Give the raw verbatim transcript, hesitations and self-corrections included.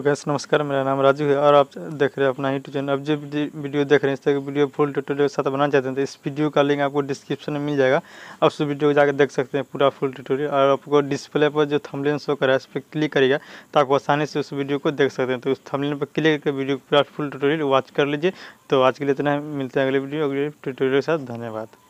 Gas नमस्कार, मेरा नाम राजू है और आप देख रहे हैं अपना यूट्यूब चैनल। अब जो वीडियो देख रहे हैं इस तरह की वीडियो फुल ट्यूटोरियल के साथ बनाना चाहते हैं तो इस वीडियो का लिंक आपको डिस्क्रिप्शन में मिल जाएगा। आप उस वीडियो को जाकर देख सकते हैं पूरा फुल ट्यूटोरियल। और आपको डिस्प्ले पर जो थंबनेल शो कर रहा है इस पर क्लिक करिएगा तो आप आसानी से उस वीडियो को देख सकते हैं। तो उस थंबनेल पर क्लिक करके वीडियो पूरा फुल ट्यूटोरियल वॉच कर लीजिए। तो आज के लिए इतना, मिलते हैं अगले वीडियो अगले ट्यूटोरियल के साथ। धन्यवाद।